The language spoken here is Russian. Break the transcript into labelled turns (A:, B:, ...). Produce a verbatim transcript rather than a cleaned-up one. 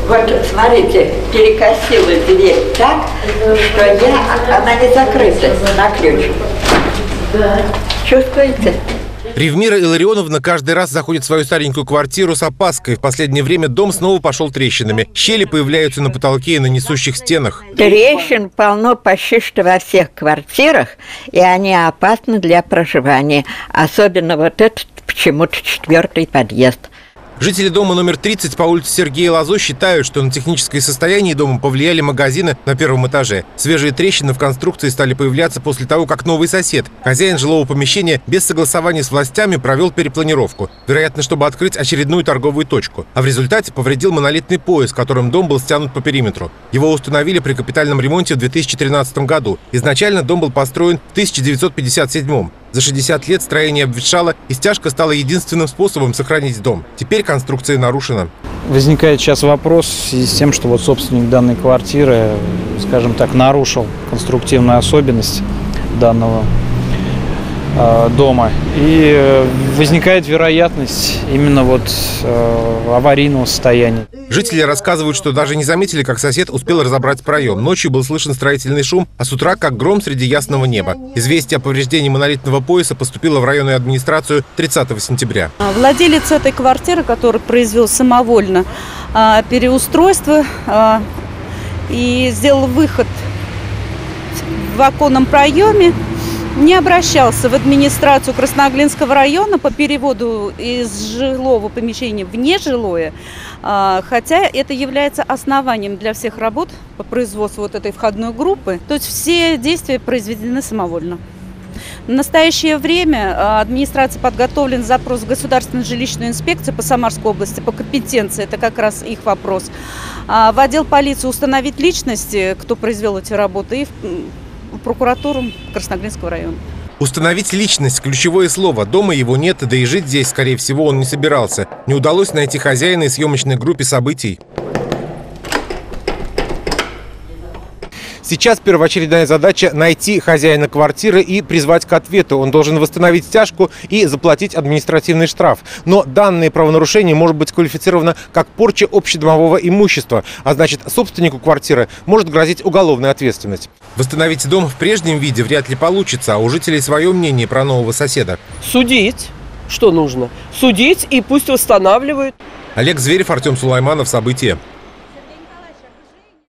A: Вот, смотрите, перекосила дверь так, что я, она не закрыта на ключ. Чувствуете?
B: Ревмира Илларионовна каждый раз заходит в свою старенькую квартиру с опаской. В последнее время дом снова пошел трещинами. Щели появляются на потолке и на несущих стенах.
A: Трещин полно почти что во всех квартирах, и они опасны для проживания. Особенно вот этот почему-то четвертый подъезд.
B: Жители дома номер тридцать по улице Сергея Лазо считают, что на техническое состояние дома повлияли магазины на первом этаже. Свежие трещины в конструкции стали появляться после того, как новый сосед, хозяин жилого помещения, без согласования с властями провел перепланировку. Вероятно, чтобы открыть очередную торговую точку. А в результате повредил монолитный пояс, которым дом был стянут по периметру. Его установили при капитальном ремонте в две тысячи тринадцатом году. Изначально дом был построен в тысяча девятьсот пятьдесят седьмом. За шестьдесят лет строение обветшало, и стяжка стала единственным способом сохранить дом. Теперь конструкция нарушена.
C: Возникает сейчас вопрос в связи с тем, что вот собственник данной квартиры, скажем так, нарушил конструктивную особенность данного э, дома. И э, возникает вероятность именно вот э, аварийного состояния.
B: Жители рассказывают, что даже не заметили, как сосед успел разобрать проем. Ночью был слышен строительный шум, а с утра как гром среди ясного неба. Известие о повреждении монолитного пояса поступило в районную администрацию тридцатого сентября.
D: Владелец этой квартиры, который произвел самовольно переустройство и сделал выход в оконном проеме, не обращался в администрацию Красноглинского района по переводу из жилого помещения в нежилое, хотя это является основанием для всех работ по производству вот этой входной группы. То есть все действия произведены самовольно. В настоящее время администрация подготовлен запрос в Государственную жилищную инспекцию по Самарской области по компетенции, это как раз их вопрос. В отдел полиции установить личности, кто произвел эти работы, и в прокуратуру Красноглинского района.
B: Установить личность – ключевое слово. Дома его нет, да и жить здесь, скорее всего, он не собирался. Не удалось найти хозяина и съемочной группе событий. Сейчас первоочередная задача – найти хозяина квартиры и призвать к ответу. Он должен восстановить стяжку и заплатить административный штраф. Но данное правонарушение может быть квалифицировано как порча общедомового имущества, а значит, собственнику квартиры может грозить уголовная ответственность. Восстановить дом в прежнем виде вряд ли получится, а у жителей свое мнение про нового соседа.
E: Судить, что нужно? Судить, и пусть восстанавливают.
B: Олег Зверев, Артем Сулайманов. События.